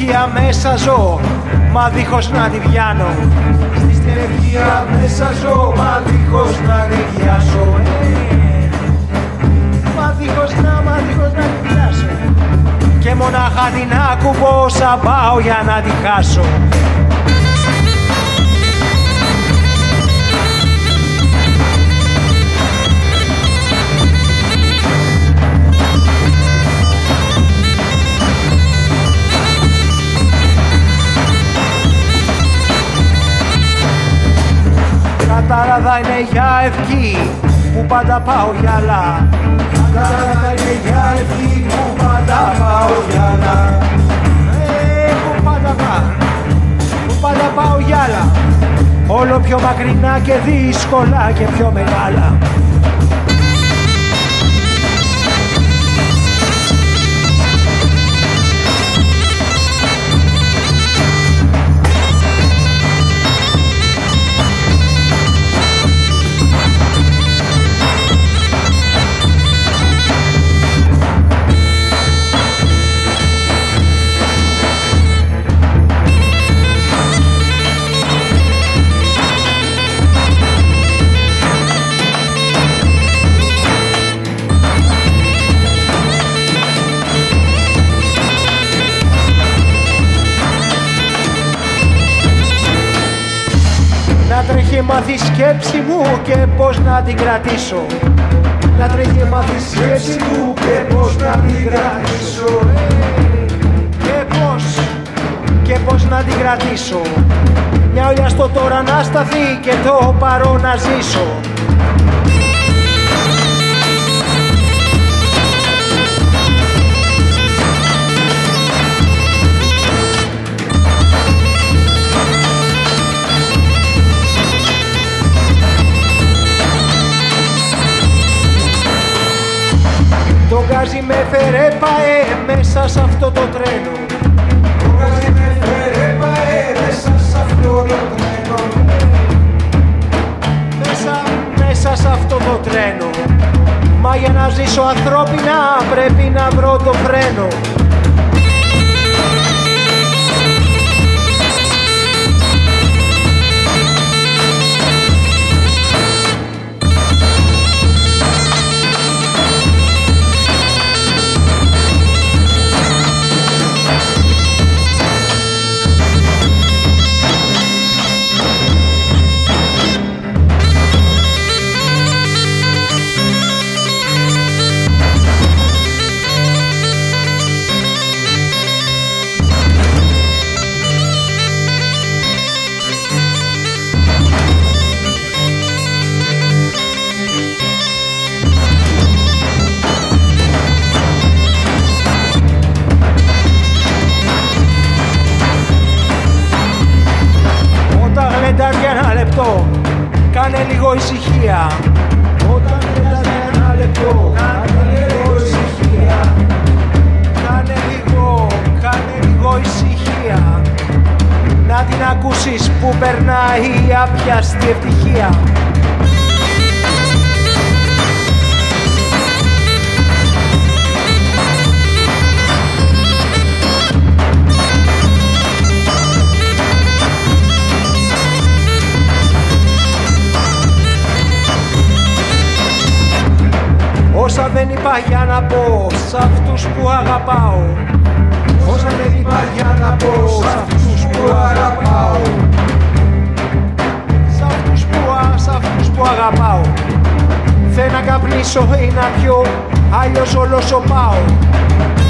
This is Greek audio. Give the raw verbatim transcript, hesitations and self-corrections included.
ευτυχία μέσα ζω, μα δίχως να τη βιάνω. Στην ευτυχία μέσα ζω, μα δίχως να τη βιάσω. Μα δίχως να, μα δίχως να τη βιάσω. Και μονάχα την ακουμπώ σαν πάω για να τη χάσω. Κατάραδα είναι για ευχή που πάντα πάω γυαλά. Κατάραδα είναι για ευχή που πάντα πάω γυαλά. Ε, που πάντα πάω, που πάντα πάω γυαλά. Όλο πιο μακρινά και δύσκολα και πιο μεγάλα. Να τρέχει μάθει η σκέψη μου και πώς να την κρατήσω. Να τρέχει μάθει η σκέψη μου και πώς να την κρατήσω. Και πώς, και πώς να την κρατήσω. Μια ολιά στο τώρα να σταθεί και το παρόν να ζήσω. Το γκάζι με φέρε παέ μέσα σ' αυτό το τρένο. Το γκάζι με φέρε παέ μέσα σ' αυτό το τρένο. Μέσα, μέσα σ' αυτό το τρένο. Μα για να ζήσω ανθρώπινα πρέπει να βρω το φρένο. Για ένα λεπτό, κάνε λίγο ησυχία. Όταν λες για ένα λεπτό, κάνε λίγο ησυχία. Κάνε λίγο, κάνε λίγο ησυχία. Να την ακούσεις που περνάει η άπιαστη ευτυχία. Όσα δεν είπα για να πω σ' αυτούς που αγαπάω. Όσα δεν είπα για να πω σ' αυτούς που αγαπάω. Σ' αυτούς που, σ' αυτούς που αγαπάω. Θέλω να καπνίσω ή να πιω, αλλιώς όλο σωπάω.